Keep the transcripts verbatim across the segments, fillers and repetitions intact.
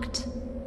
locked.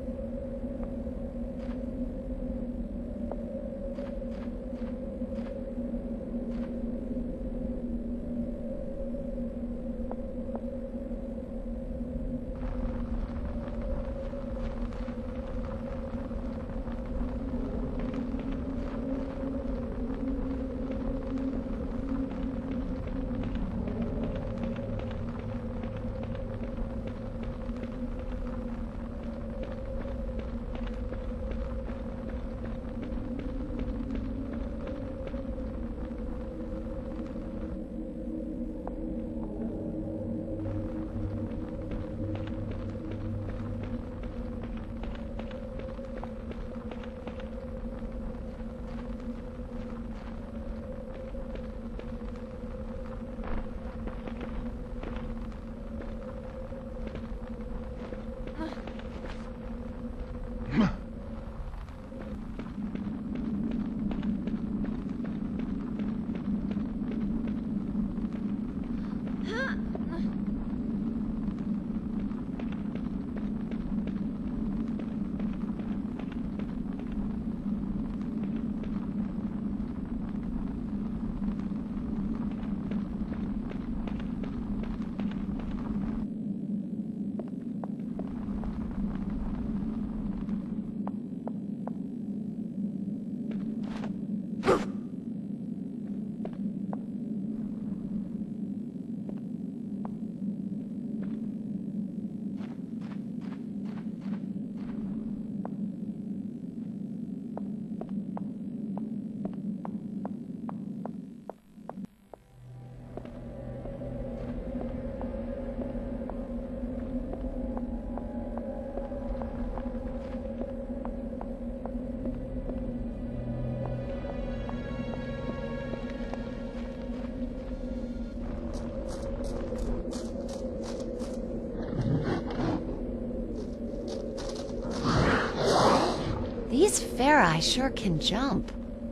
These Ferri sure can jump.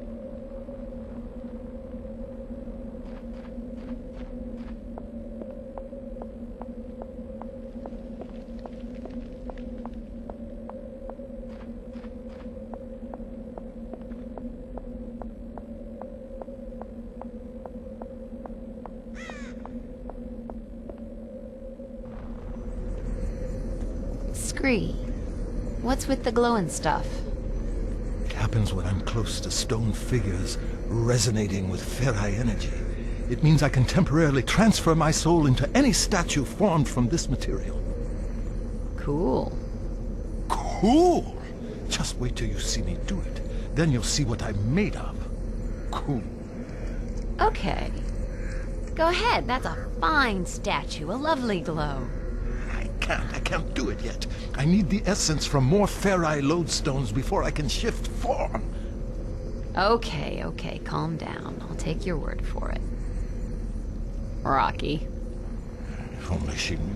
Scree, what's with the glowing stuff? Happens when I'm close to stone figures resonating with Ferri energy. It means I can temporarily transfer my soul into any statue formed from this material. Cool. Cool! Just wait till you see me do it. Then you'll see what I'm made of. Cool. Okay. Go ahead, that's a fine statue, a lovely glow. I can't, I can't do it yet. I need the essence from more Ferri lodestones before I can shift form. Okay, okay, calm down. I'll take your word for it. Rocky. If only she knew.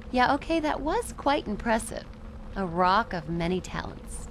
Yeah, okay, that was quite impressive. A rock of many talents.